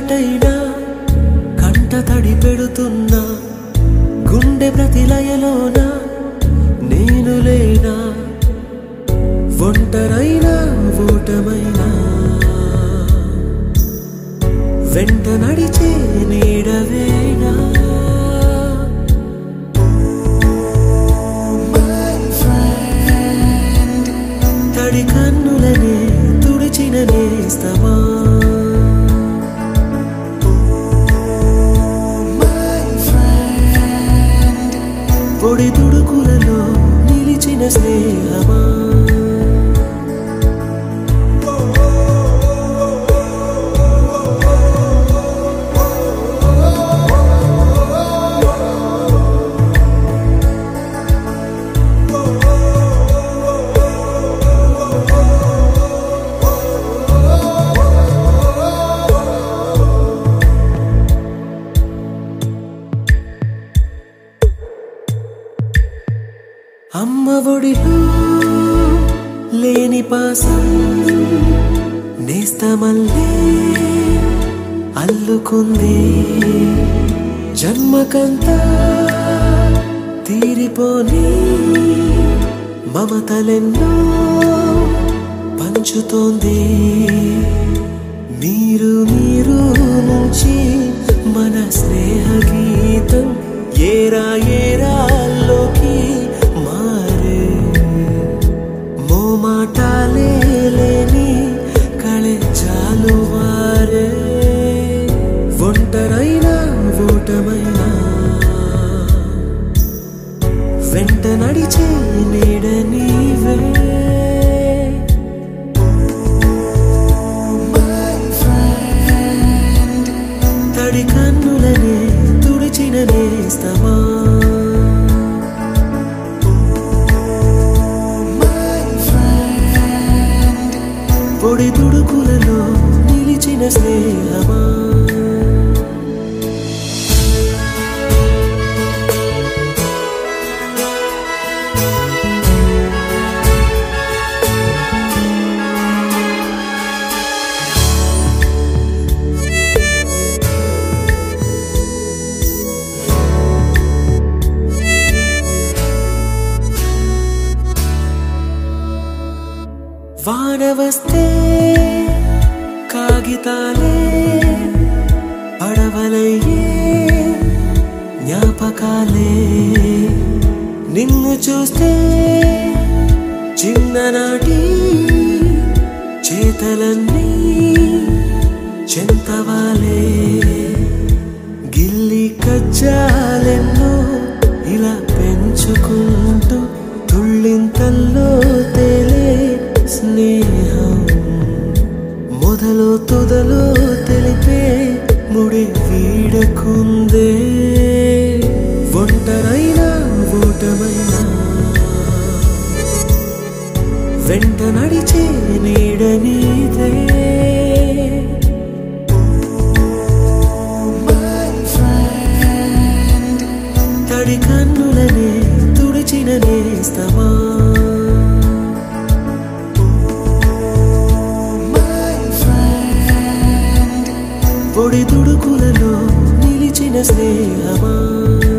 మాటైనా కంట తడి పెడుతున్నా గుండె ప్రతిలయలోన నేను లేనా ఒంటరైనా ఓటమైనా వెంట నడిచే నీడవేనా తడి కన్నులనే తుడిచిన నేస్తమా పొడి తుడుకులలో నిలిచిన స్నేహమా అమ్మ ఒడిలో లేని పాసం నేస్తమల్లే అల్లుకుంది జన్మకంతా తీరిపోని మమతలెన్నో పంచుతోంది మీరు నుంచి మన స్నేహ గీతం ఏరా ఏరాల్లోకి మారే మోమాటాలే లేని కళే చాలు వారే ఒంటరైనా ఓటమైనా వెంట నడిచే నీడ నీవే తడి కన్నులనే తుడిచిన నేస్తమా పొడి తుడుకులలో నిలిచిన స్నేహమా వాన వస్తే కాగితాలే పడవలయ్యే జ్ఞాపకాలే నిన్ను చూస్తే చిన్ననాటి చేతలన్నీ చెంతవాలే గిల్లి కజ్జాలెన్నో ఇలా పెంచుకుంటూ తుళ్ళింతల్లో తేలే స్నేహం మొదలో తొదలో తెలిపే ముడి వీడకుందే ఒంటరైనా ఓటమైనా వెంట నడిచే నీడ నీదే తడి కన్నులనే తుడిచిన నేస్తమా పొడి తుడుకులలో నిలిచిన స్నేహమా